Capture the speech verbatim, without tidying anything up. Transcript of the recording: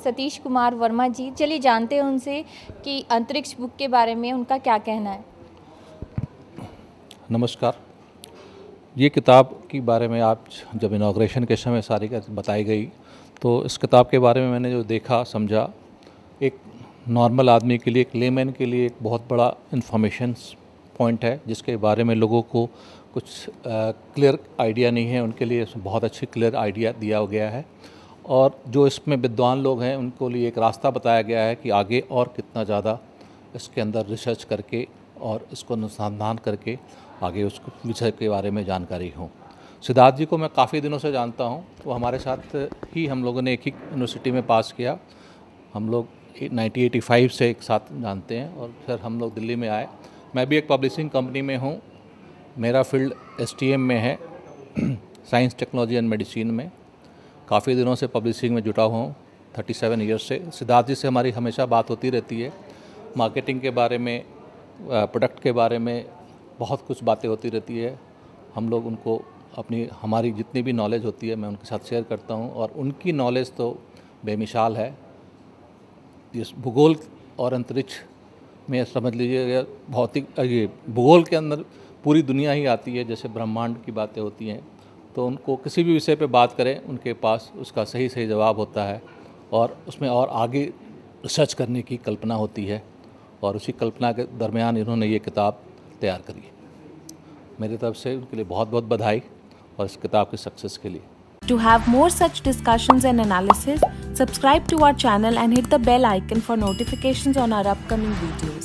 सतीश कुमार वर्मा जी। चलिए जानते हैं उनसे कि अंतरिक्ष बुक के बारे में उनका क्या कहना है। नमस्कार। ये किताब के बारे में आप जब इनॉग्रेशन के समय सारी बताई गई तो इस किताब के बारे में मैंने जो देखा समझा, एक नॉर्मल आदमी के लिए, एक लेमैन के लिए एक बहुत बड़ा इन्फॉर्मेशन पॉइंट है जिसके बारे में लोगों को कुछ क्लियर आइडिया नहीं है। उनके लिए बहुत अच्छी क्लियर आइडिया दिया गया है और जो इसमें विद्वान लोग हैं उनको लिए एक रास्ता बताया गया है कि आगे और कितना ज़्यादा इसके अंदर रिसर्च करके और इसको अनुसंधान करके आगे उस विषय के बारे में जानकारी हो। सिद्धार्थ जी को मैं काफ़ी दिनों से जानता हूँ। वो हमारे साथ ही हम लोगों ने एक ही यूनिवर्सिटी में पास किया। हम लोग नाइनटीन एटी फाइव से एक साथ जानते हैं और फिर हम लोग दिल्ली में आए। मैं भी एक पब्लिशिंग कंपनी में हूँ। मेरा फील्ड एस टी एम में है, साइंस टेक्नोलॉजी एंड मेडिसिन में। काफ़ी दिनों से पब्लिशिंग में जुटा हुआ हूँ, थर्टी सेवन ईयर्स से। सिद्धार्थ जी से हमारी हमेशा बात होती रहती है, मार्केटिंग के बारे में, प्रोडक्ट के बारे में बहुत कुछ बातें होती रहती है। हम लोग उनको अपनी हमारी जितनी भी नॉलेज होती है मैं उनके साथ शेयर करता हूँ और उनकी नॉलेज तो बेमिसाल है। इस भूगोल और अंतरिक्ष में समझ लीजिए भौतिक, ये भूगोल के अंदर पूरी दुनिया ही आती है। जैसे ब्रह्मांड की बातें होती हैं तो उनको किसी भी विषय पे बात करें उनके पास उसका सही सही जवाब होता है और उसमें और आगे रिसर्च करने की कल्पना होती है और उसी कल्पना के दरमियान इन्होंने ये किताब तैयार करी। मेरी तरफ से उनके लिए बहुत बहुत बधाई और इस किताब की सक्सेस के लिए। To have more such discussions and analysis, subscribe to our channel and hit the bell icon for notifications on our upcoming videos.